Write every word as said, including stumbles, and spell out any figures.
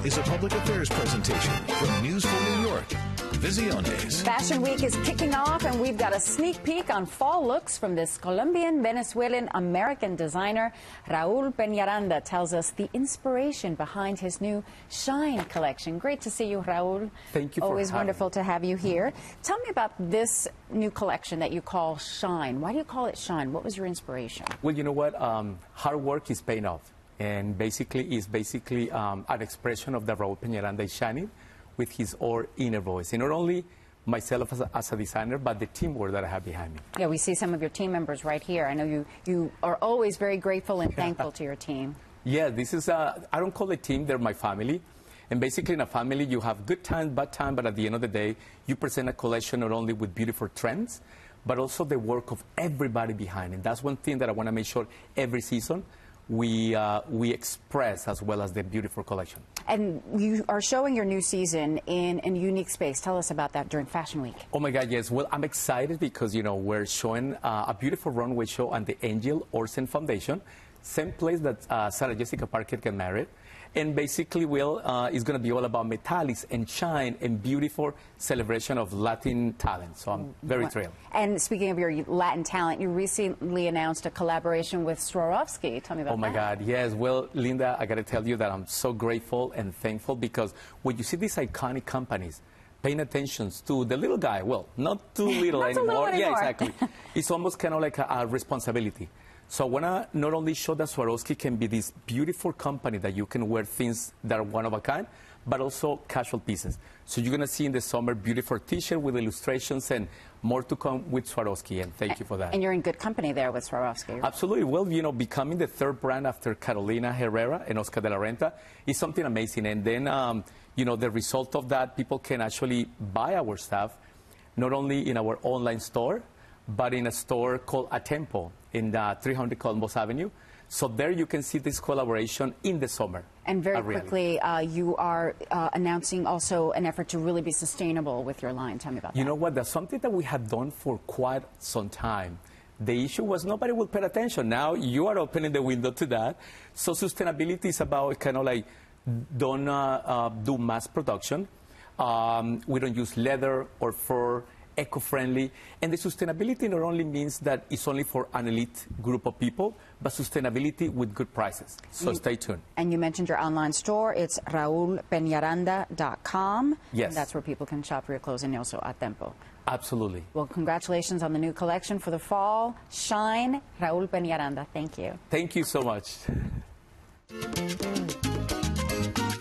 is a public affairs presentation from News for New York. Visiones. Fashion Week is kicking off, and we've got a sneak peek on fall looks from this Colombian, Venezuelan, American designer. Raul Penaranda tells us the inspiration behind his new Shine collection. Great to see you, Raul. Thank you for Always having wonderful me. to have you here. Tell me about this new collection that you call Shine. Why do you call it Shine? What was your inspiration? Well, you know what? Um, hard work is paying off. And basically, it's basically um, an expression of the Raul Penaranda is shining with his or inner voice. And not only myself as a, as a designer, but the teamwork that I have behind me. Yeah, we see some of your team members right here. I know you, you are always very grateful and thankful to your team. Yeah, this is, a, I don't call it team, they're my family. And basically in a family, you have good time, bad time, but at the end of the day, you present a collection not only with beautiful trends, but also the work of everybody behind it. That's one thing that I want to make sure every season we, uh, we express as well as the beautiful collection. And you are showing your new season in a unique space. Tell us about that during Fashion Week. Oh my God, yes. Well, I'm excited because, you know, we're showing uh, a beautiful runway show on the Angel Olsen Foundation, same place that uh, Sarah Jessica Parker got married. And basically, Will, uh, is going to be all about metallics and shine and beautiful celebration of Latin talent. So I'm very thrilled. And speaking of your Latin talent, you recently announced a collaboration with Swarovski. Tell me about that. Oh my God, yes. Well, Linda, I got to tell you that I'm so grateful and thankful because when you see these iconic companies paying attention to the little guy, well, not too little not anymore. Too little yeah, anymore. exactly. It's almost kind of like a, a responsibility. So I want to not only show that Swarovski can be this beautiful company that you can wear things that are one of a kind, but also casual pieces. So you're going to see in the summer beautiful T-shirt with illustrations and more to come with Swarovski, and thank you for that. And you're in good company there with Swarovski. Absolutely. Well, you know, becoming the third brand after Carolina Herrera and Oscar de la Renta is something amazing. And then, um, you know, the result of that, people can actually buy our stuff, not only in our online store, but in a store called A Tempo in uh, three hundred Columbus Avenue. So there you can see this collaboration in the summer. And very quickly, uh, you are uh, announcing also an effort to really be sustainable with your line. Tell me about that. You know what? That's something that we have done for quite some time. The issue was nobody will pay attention. Now you are opening the window to that. So sustainability is about kind of like don't uh, uh, do mass production. Um, we don't use leather or fur. Eco-friendly, and the sustainability not only means that it's only for an elite group of people, but sustainability with good prices. So you, stay tuned. And you mentioned your online store. It's raul penaranda dot com. Yes. And that's where people can shop for your clothes, and also A Tempo. Absolutely. Well, congratulations on the new collection for the fall. Shine, Raul Penaranda. Thank you. Thank you so much.